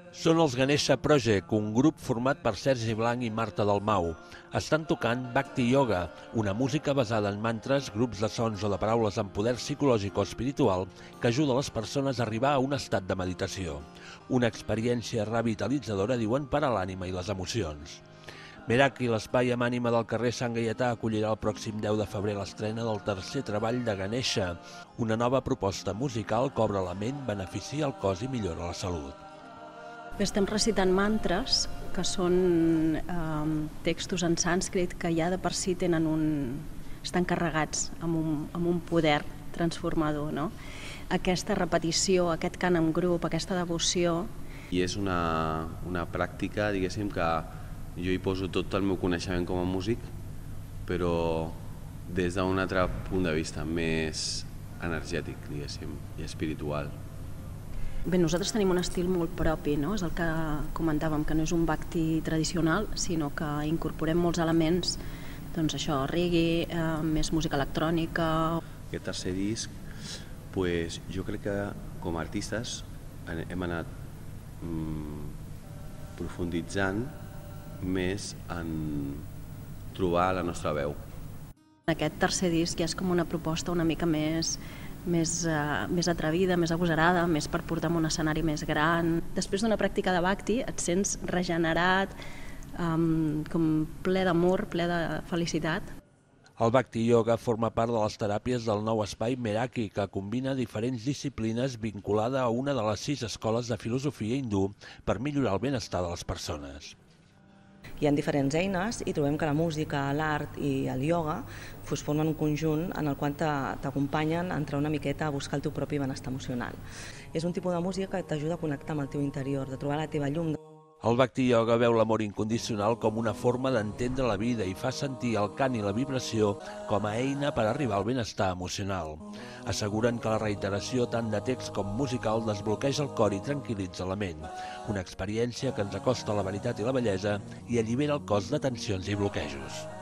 Són els Ganesha Project, un grup format per Sergi Blanc i Marta Dalmau. Estan tocant Bhakti Yoga, una música basada en mantres, grups de sons o de paraules amb poder psicològic o espiritual que ajuda les persones a arribar a un estat de meditació. Una experiència revitalitzadora, diuen, per a l'ànima i les emocions. Meraki, l'espai amb ànima del carrer Sant Gaietà, acollirà el pròxim 10 de febrer l'estrena del tercer treball de Ganesha, una nova proposta musical que obre la ment, beneficia el cos i millora la salut. Estem recitant mantres, que són textos en sànscrit que ja de per si estan carregats amb un poder transformador, no? Aquesta repetició, aquest cant en grup, aquesta devoció. I és una pràctica, diguéssim, que jo hi poso tot el meu coneixement com a músic, però des d'un altre punt de vista més energètic, diguéssim, i espiritual. Bé, nosaltres tenim un estil molt propi, no? És el que comentàvem, que no és un bhakti tradicional, sinó que incorporem molts elements, doncs això, reggae, més música electrònica. Aquest tercer disc, pues, jo crec que com a artistes hem anat profunditzant més en trobar la nostra veu. Aquest tercer disc ja és com una proposta una mica més atrevida, més agosarada, més per portar en un escenari més gran. Després d'una pràctica de bhakti et sents regenerat, com ple d'amor, ple de felicitat. El Bhakti Yoga forma part de les teràpies del nou espai Meraki, que combina diferents disciplines vinculada a una de les 6 escoles de filosofia hindú per millorar el benestar de les persones. Hi ha diferents eines i trobem que la música, l'art i el ioga formen un conjunt en el qual t'acompanyen a entrar una miqueta a buscar el teu propi benestar emocional. És un tipus de música que t'ajuda a connectar amb el teu interior, de trobar la teva llum. El Bhakti Yoga veu l'amor incondicional com una forma d'entendre la vida i fa sentir el cant i la vibració com a eina per arribar al benestar emocional. Asseguren que la reiteració tant de text com musical desbloqueja el cor i tranquil·litza la ment. Una experiència que ens acosta a la veritat i la bellesa i allibera el cos de tensions i bloquejos.